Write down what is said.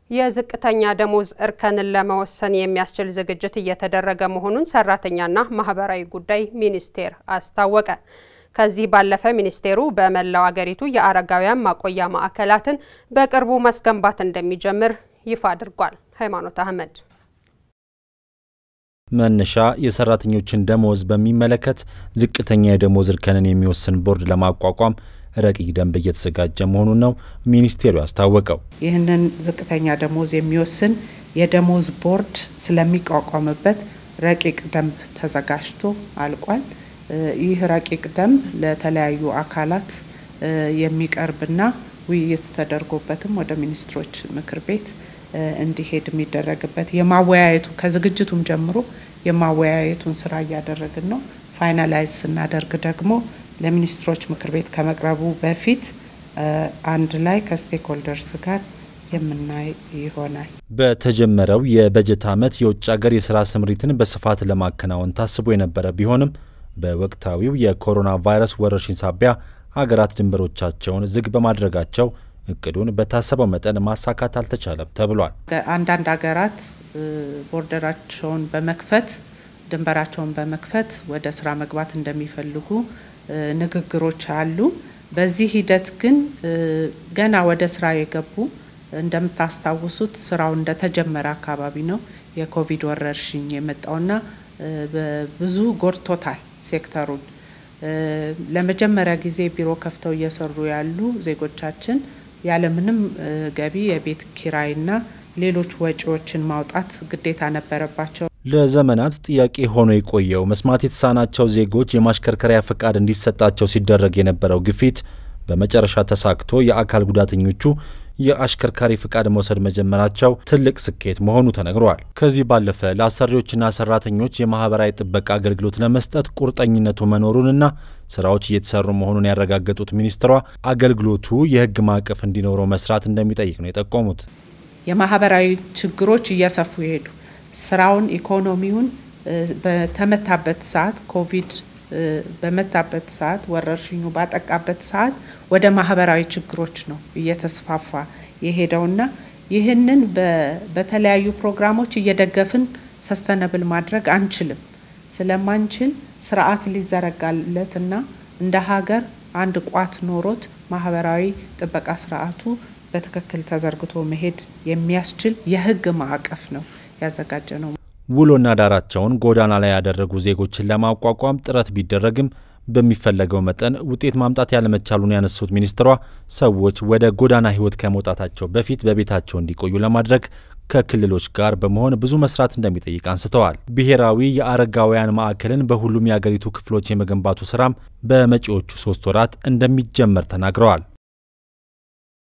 የዝቅተኛ ደሞዝ እርከንን ለመወሰን የሚያስችል ዝግጅት እየተደረገ መሆኑን ሰራተኛና ማህበራዊ ጉዳይ ሚኒስቴር አስታወቀ። ከዚህ ባለፈ ሚኒስቴሩ በመላው አገሪቱ የአረጋውያን ማቆያ ማዕከላትን በቅርቡ ማስገንባት እንደሚጀምር ይፋ አድርጓል። ሃይማኖት አህመድ መነሻ የሰራተኞችን ደሞዝ በሚመለከት ዝቅተኛ የደሞዝ እርከንን የሚወስን ቦርድ ለማቋቋም ረቂቅ ደንብ እየተዘጋጀ መሆኑን ነው ሚኒስቴሩ ያስታወቀው። ይህንን ዝቅተኛ ደሞዝ የሚወስን የደሞዝ ቦርድ ስለሚቋቋምበት ረቂቅ ደንብ ተዘጋጅቶ አልቋል። ይህ ረቂቅ ደንብ ለተለያዩ አካላት የሚቀርብና ውይይት ተደርጎበትም ወደ ሚኒስትሮች ምክር ቤት እንዲሄድ የሚደረግበት የማወያየቱ ከዝግጅቱም ጀምሮ የማወያየቱን ስራ እያደረግን ነው። ፋይናላይዝ ስናደርግ ደግሞ ለሚኒስትሮች ምክር ቤት ከመቅረቡ በፊት አንድ ላይ ከስቴክሆልደርስ ጋር የምናይ ይሆናል። በተጀመረው የበጀት ዓመት የውጭ ሀገር የሥራ ስምሪትን በስፋት ለማከናወን ታስቦ የነበረ ቢሆንም በወቅታዊው የኮሮና ቫይረስ ወረርሽኝ ሳቢያ ሀገራት ድንበሮቻቸውን ዝግ በማድረጋቸው እቅዱን በታሰበው መጠን ማሳካት አልተቻለም ተብሏል። አንዳንድ ሀገራት ቦርደራቸውን በመክፈት ድንበራቸውን በመክፈት ወደ ስራ መግባት እንደሚፈልጉ ንግግሮች አሉ። በዚህ ሂደት ግን ገና ወደ ስራ የገቡ እንደምታስታውሱት ስራው እንደተጀመረ አካባቢ ነው የኮቪድ ወረርሽኝ የመጣውና ብዙ ጎድቶታል ሴክተሩን። ለመጀመሪያ ጊዜ ቢሮ ከፍተው እየሰሩ ያሉ ዜጎቻችን ያለምንም ገቢ የቤት ኪራይና ሌሎች ወጪዎችን ማውጣት ግዴታ ነበረባቸው። ለዘመናት ጥያቄ ሆኖ የቆየው መስማት የተሳናቸው ዜጎች የማሽከርከሪያ ፈቃድ እንዲሰጣቸው ሲደረግ የነበረው ግፊት በመጨረሻ ተሳክቶ የአካል ጉዳተኞቹ የአሽከርካሪ ፈቃድ መውሰድ መጀመራቸው ትልቅ ስኬት መሆኑ ተነግሯል። ከዚህ ባለፈ ለአሰሪዎችና ሰራተኞች የማህበራዊ ጥበቃ አገልግሎት ለመስጠት ቁርጠኝነቱ መኖሩንና ስራዎች እየተሰሩ መሆኑን ያረጋገጡት ሚኒስትሯ አገልግሎቱ የህግ ማዕቀፍ እንዲኖረው መስራት እንደሚጠይቅ ነው የጠቆሙት። የማህበራዊ ችግሮች እየሰፉ ይሄዱ ስራውን ኢኮኖሚውን በተመታበት ሰዓት ኮቪድ በመታበት ሰዓት ወረርሽኙ ባጠቃበት ሰዓት ወደ ማህበራዊ ችግሮች ነው እየተስፋፋ የሄደውና ይህንን በተለያዩ ፕሮግራሞች እየደገፍን ሰስተነብል ማድረግ አንችልም። ስለማንችል ስርዓት ሊዘረጋለትና እንደ ሀገር አንድ ቋት ኖሮት ማህበራዊ ጥበቃ ስርዓቱ በትክክል ተዘርግቶ መሄድ የሚያስችል የህግ ማዕቀፍ ነው ያዘጋጀነው። ውሎና ዳራቸውን ጎዳና ላይ ያደረጉ ዜጎችን ለማቋቋም ጥረት ቢደረግም በሚፈለገው መጠን ውጤት ማምጣት ያለመቻሉን ያነሱት ሚኒስትሯ ሰዎች ወደ ጎዳና ህይወት ከመውጣታቸው በፊት በቤታቸው እንዲቆዩ ለማድረግ ከክልሎች ጋር በመሆን ብዙ መስራት እንደሚጠይቅ አንስተዋል። ብሔራዊ የአረጋውያን ማዕከልን በሁሉም የአገሪቱ ክፍሎች የመገንባቱ ስራም በመጪዎቹ 3 ወራት እንደሚጀመር ተናግረዋል።